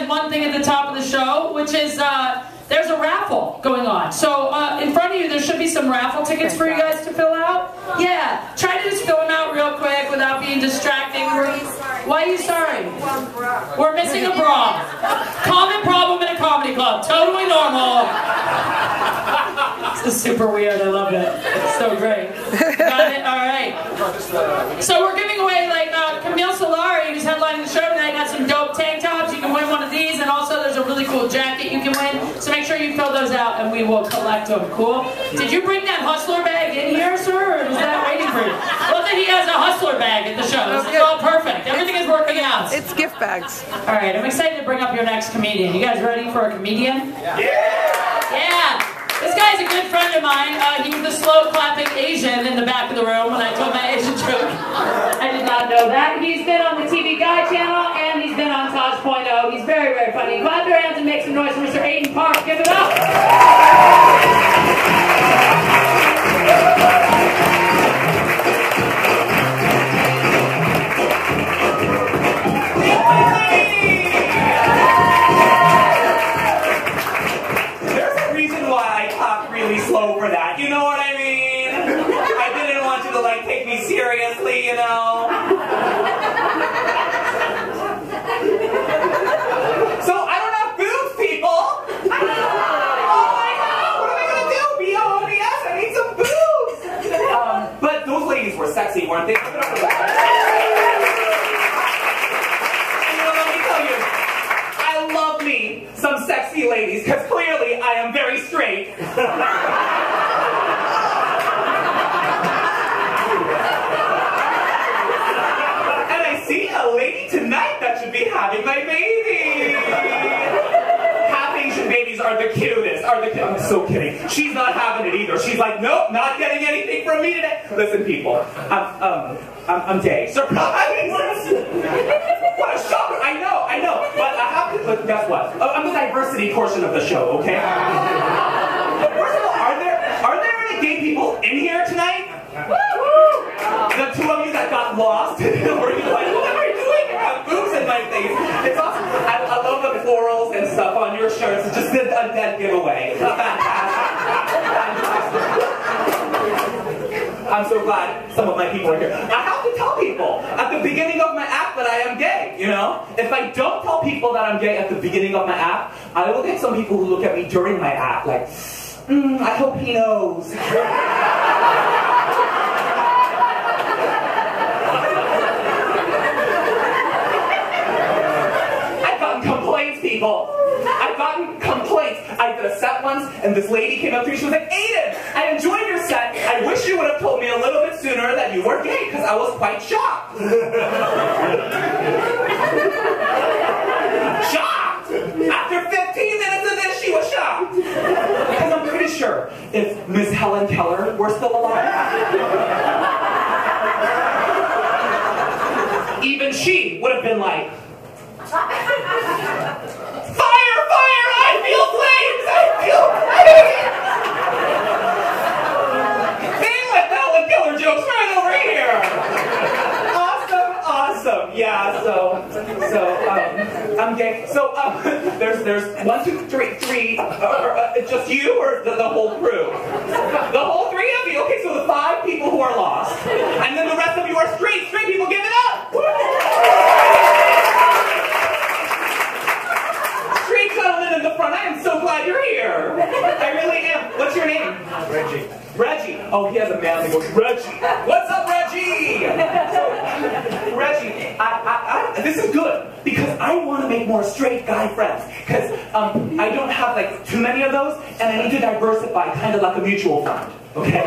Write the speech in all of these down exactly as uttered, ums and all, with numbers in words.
mention one thing at the top of the show, which is uh, there's a raffle going on. So uh, in front of you, there should be some raffle tickets for you guys to fill out. Yeah, try to just fill them out real quick without being distracting. We're, why are you sorry? We're missing a bra. Common problem in a comedy club. Totally normal. This is super weird. I love it. It's so great. Got it? All right. So we're giving away, like, uh, Camille Solari, who's headlining the show tonight, has some dope tank tops. You can win one of these, and also there's a really cool jacket you can win. So make sure you fill those out, and we will collect them. Cool? Did you bring that hustler bag in here, sir, or is that waiting for you? Love that he has a hustler bag at the show. This is all perfect. Everything is working out. It's gift bags. All right, I'm excited to bring up your next comedian. You guys ready for a comedian? Yeah! Yeah! This guy's a good friend of mine. Uh, he was the slow clapping Asian in the back of the room when I told my Asian joke. I did not know that. He's been on the T V Guide channel and he's been on Tosh point oh. He's very, very funny. Clap your hands and make some noise for Mister Aidan Park. Give it up! Slow for that, you know what I mean? I didn't want you to like take me seriously, you know? So I don't have boobs, people! Oh my god, what am I gonna do? B O O D S, I need some boobs! Um, but those ladies were sexy, weren't they? You know, let me tell you, I love me some sexy ladies, because clearly I am very straight. And I see a lady tonight that should be having my baby. Half Asian babies are the cutest. Are the I'm so kidding. She's not having it either. She's like, nope, not getting anything from me today. Listen, people, I'm um, I'm, I'm gay. Surprise! What a shocker! I know, I know, but I have to. But guess what? Oh, I'm the diversity portion of the show, okay? First of all, are there are there any gay people in here tonight? The two of you that got lost, or you're like, what am I doing? I have boobs in my face. It's awesome. I, I love the florals and stuff on your shirts. It's just a, a dead giveaway. I'm so glad some of my people are here. I have to tell people at the beginning of my act that I am gay, you know? If I don't tell people that I'm gay at the beginning of my act, I will get some people who look at me during my act like, mm, I hope he knows. I've gotten complaints, people. I've gotten complaints. I did a set once, and this lady came up to me, she was like, Aidan, I enjoyed your set. I wish you would have told me a little bit sooner that you were gay, because I was quite shocked. Shocked! After fifteen minutes of this, she was shocked. Because I'm pretty sure if Miss Helen Keller were still alive, even she would have been like, fire, fire, I feel flames, I feel flames! Same with Helen Keller jokes right over here! Awesome, awesome, yeah, so, so, um, I'm gay. So, um, there's, there's one, two, three, three, uh, uh, just you or the, the whole crew? The whole three of you, okay, so the five people who are lost, and then the rest of you are straight, straight people, give it up! Straight gentlemen in the front, I am so glad you're here. I really am. What's your name? Reggie. Reggie. Oh, he has a manly voice. Reggie. What's up, Reggie? Reggie, I, I, I, this is good because I want to make more straight guy friends because um, I don't have like too many of those, and I need to diversify, kind of like a mutual fund. Okay.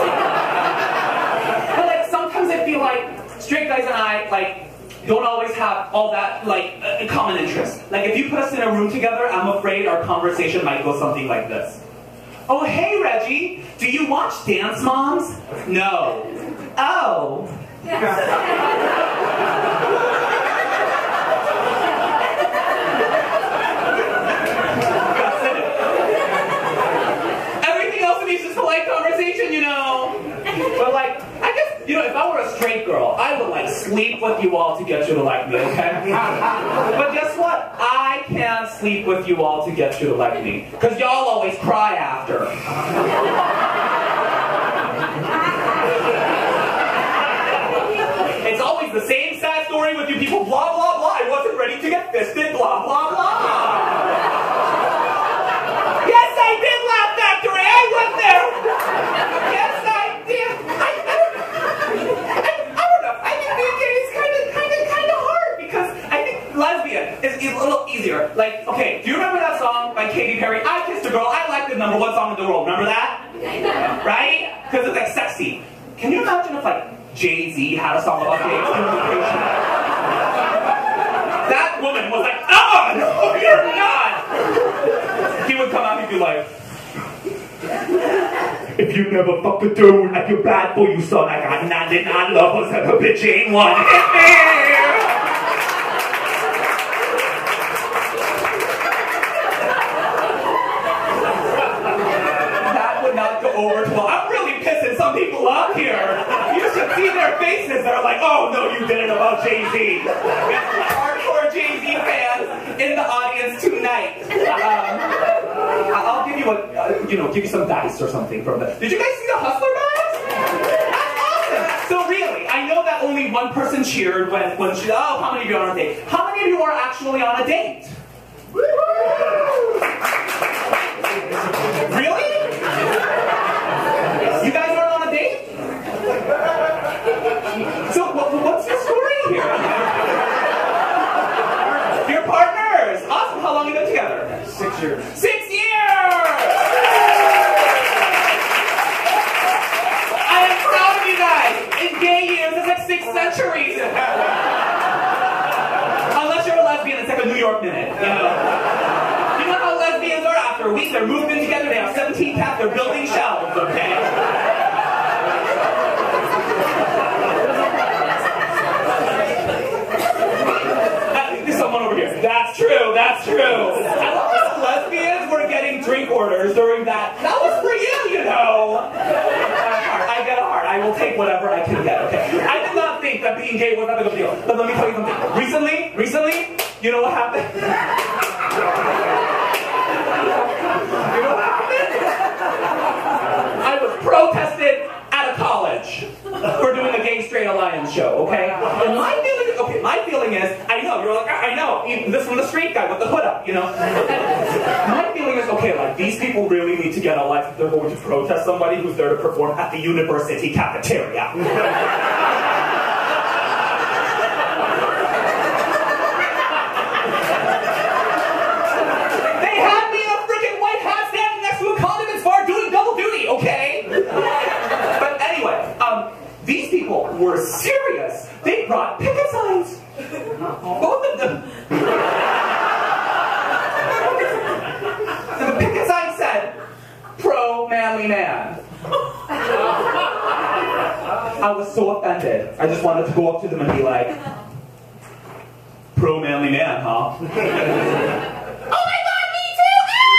But like sometimes I feel like straight guys and I like don't always have all that like uh, common interest. Like if you put us in a room together, I'm afraid our conversation might go something like this. Oh, hey, Reggie, do you watch Dance Moms? No. Oh. Everything else in me is just polite conversation, you know. But like, I guess, you know, if I were a straight girl, sleep with you all to get you to like me, okay? But guess what? I can't can't sleep with you all to get you to like me. Because y'all always cry after. It's always the same sad story with you people, blah, blah, blah. I wasn't ready to get fisted, blah, blah, blah. Yes, I did, Laugh Factory. I went there. Yes, I did. I, I, I, I don't know. I think being gay is kind of, kind of, kind of hard because I think lesbian is, is a little easier. Like, okay, do you remember that song by Katy Perry? I Kissed a Girl. I like the number one song in the world. Remember that? Right? Because it's like sexy. Can you imagine if like Jay-Z had a song about gay communication? That woman was like, oh, no, you're not. He would come out and he'd be like, if you never fuck a dude like you're bad for you, son, I got ninety-nine lovers and a bitch ain't one. Hit me! That would not go over well. I'm really pissing some people off here. You should see their faces. They're like, oh, no, you didn't about Jay-Z. Hardcore Jay-Z fans in the audience tonight. Um, I'll give you a, uh, you know, give you some dice or something from the... Did you guys see the Hustler guys? That's awesome. So really, I know that only one person cheered when, when she, oh, how many of you are on a date? How many of you are actually on a date? Really? You guys aren't on a date? So what, what's your story here? You're partners. Awesome. How long have you been together? Six years. Six years! I am proud of you guys. In gay years, it's like six centuries. Unless you're a lesbian, it's like a New York minute. You know, you know how lesbians are after a week? They're moving in together. They have seventeen cats. They're building shelves. Okay. That's true, that's true. I love how lesbians were getting drink orders during that. That was for you, you know. I get a heart. I will take whatever I can get, okay? I did not think that being gay was not a big deal. But let me tell you something. Recently, recently, you know what happened? You know what happened? I was protested at a college for doing a gay straight alliance show, okay? And my feeling, okay, my feeling is, I know, you're like, I know, this from the street guy with the hood up, you know? My feeling is, okay, like, these people really need to get a life if they're going to protest somebody who's there to perform at the university cafeteria. They had me in a freaking white hat standing next to a condiment bar doing double duty, okay? But anyway, um, these people were serious. They brought picket signs. Both of them. And the picket sign said, pro manly man. I was so offended. I just wanted to go up to them and be like, pro manly man, huh? Oh my God, me too!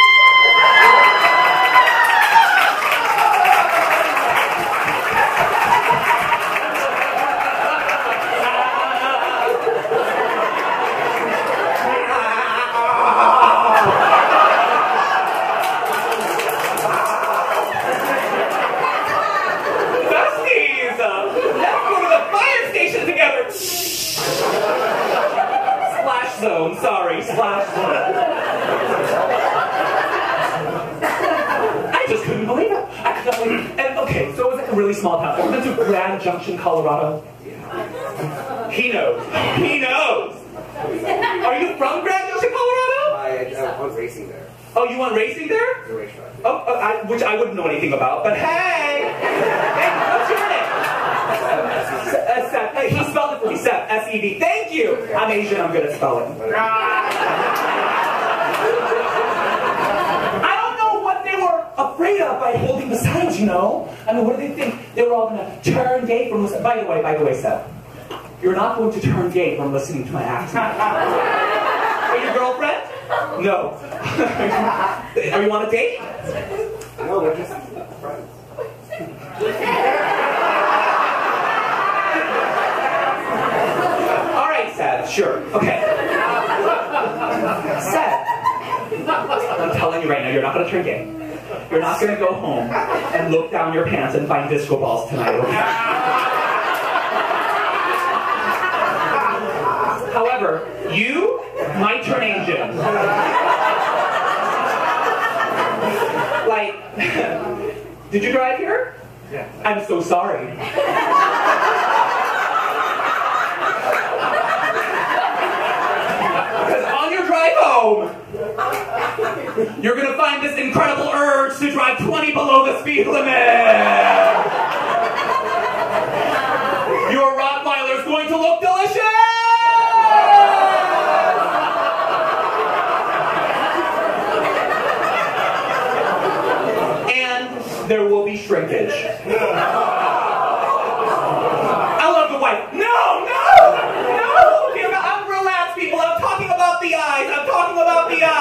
Besties! Uh, let's go to the fire station together! Splash zone, sorry, splash zone. I just couldn't believe it. I couldn't believe it. And okay, so it was like a really small town. I went to Grand Junction, Colorado. He knows. He knows. Are you from Grand Junction, Colorado? I, I went racing there. Oh, you went racing there? The racetrack. Oh, uh, I, which I wouldn't know anything about, but hey! Hey, what's your name? S- Seth. Hey, he spelled it for me, Seth. S E V. Thank you! I'm Asian, I'm good at spelling. I don't know what they were afraid of by holding the signs, you know? I mean, what do they think? They were all gonna turn gay from listening. By the way, by the way, Seth, you're not going to turn gay from listening to my accent. Are you your girlfriend? No. Are you on a date? No, we're just friends. All right, Seth, sure. Okay. Seth, now you're not going to turn gay. You're not going to go home and look down your pants and find disco balls tonight, okay? However, you might turn Asian. Like, did you drive here? Yeah. I'm so sorry. Because on your drive home, you're going to find this incredible urge to drive twenty below the speed limit. Your Rottweiler is going to look delicious. And there will be shrinkage. I love the wife. No, no, no. Dear God, I'm relaxed, people. I'm talking about the eyes. I'm talking about the eyes.